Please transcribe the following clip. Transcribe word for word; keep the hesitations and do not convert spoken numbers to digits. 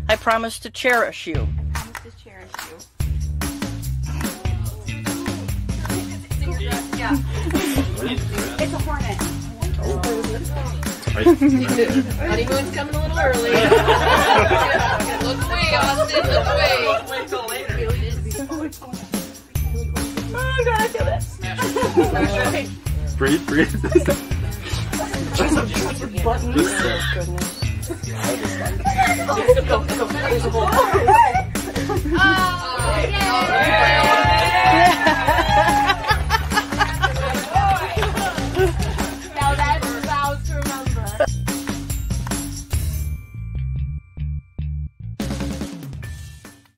I promise to cherish you. I promise to cherish you. Yeah. It's a hornet. Honeymoon's coming a little early. Look away, Austin. Look away. Wait till later. Oh god, I feel it. Breathe, breathe. Just, Oh, yay!